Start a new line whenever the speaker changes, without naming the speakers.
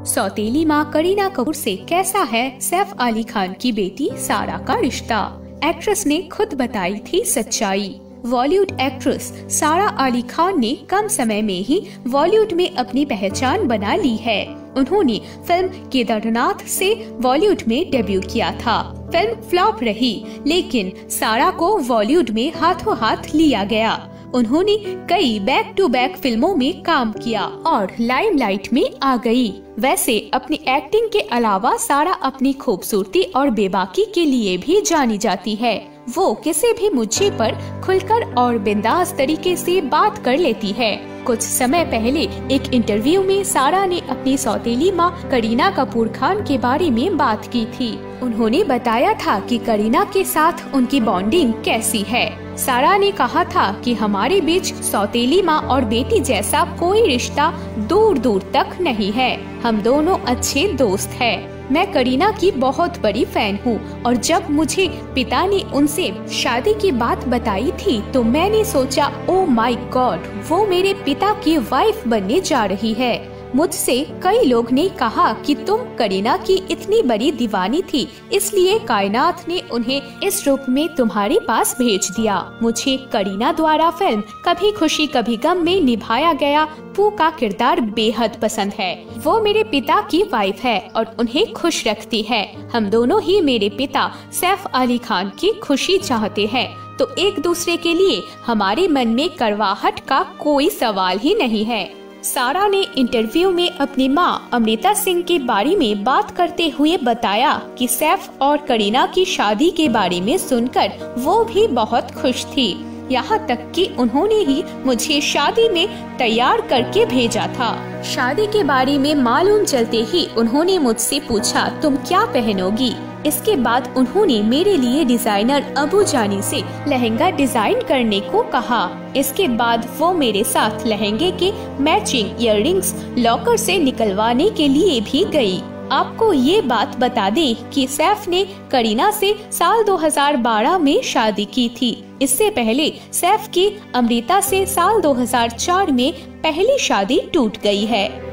सौतेली मां करीना कपूर से कैसा है सैफ अली खान की बेटी सारा का रिश्ता। एक्ट्रेस ने खुद बताई थी सच्चाई। बॉलीवुड एक्ट्रेस सारा अली खान ने कम समय में ही बॉलीवुड में अपनी पहचान बना ली है। उन्होंने फिल्म केदारनाथ से बॉलीवुड में डेब्यू किया था। फिल्म फ्लॉप रही, लेकिन सारा को बॉलीवुड में हाथों हाथ लिया गया। उन्होंने कई बैक टू बैक फिल्मों में काम किया और लाइमलाइट में आ गई। वैसे अपनी एक्टिंग के अलावा सारा अपनी खूबसूरती और बेबाकी के लिए भी जानी जाती है। वो किसी भी मुद्दे पर खुलकर और बिंदास तरीके से बात कर लेती है। कुछ समय पहले एक इंटरव्यू में सारा ने अपनी सौतेली मां करीना कपूर खान के बारे में बात की थी। उन्होंने बताया था कि करीना के साथ उनकी बॉन्डिंग कैसी है। सारा ने कहा था कि हमारे बीच सौतेली मां और बेटी जैसा कोई रिश्ता दूर दूर तक नहीं है। हम दोनों अच्छे दोस्त हैं। मैं करीना की बहुत बड़ी फैन हूँ और जब मुझे पिता ने उनसे शादी की बात बताई थी तो मैंने सोचा, ओ माय गॉड, वो मेरे पिता की वाइफ बनने जा रही है। मुझसे कई लोग ने कहा कि तुम करीना की इतनी बड़ी दीवानी थी, इसलिए कायनात ने उन्हें इस रूप में तुम्हारे पास भेज दिया। मुझे करीना द्वारा फिल्म कभी खुशी कभी गम में निभाया गया पू का किरदार बेहद पसंद है। वो मेरे पिता की वाइफ है और उन्हें खुश रखती है। हम दोनों ही मेरे पिता सैफ अली खान की खुशी चाहते हैं, तो एक दूसरे के लिए हमारे मन में कड़वाहट का कोई सवाल ही नहीं है। सारा ने इंटरव्यू में अपनी मां अमृता सिंह के बारे में बात करते हुए बताया कि सैफ और करीना की शादी के बारे में सुनकर वो भी बहुत खुश थी। यहाँ तक कि उन्होंने ही मुझे शादी में तैयार करके भेजा था। शादी के बारे में मालूम चलते ही उन्होंने मुझसे पूछा, तुम क्या पहनोगी? इसके बाद उन्होंने मेरे लिए डिजाइनर अबू जानी से लहंगा डिजाइन करने को कहा। इसके बाद वो मेरे साथ लहंगे के मैचिंग इयररिंग्स लॉकर से निकलवाने के लिए भी गई। आपको ये बात बता दें कि सैफ ने करीना से साल 2012 में शादी की थी। इससे पहले सैफ की अमृता से साल 2004 में पहली शादी टूट गई है।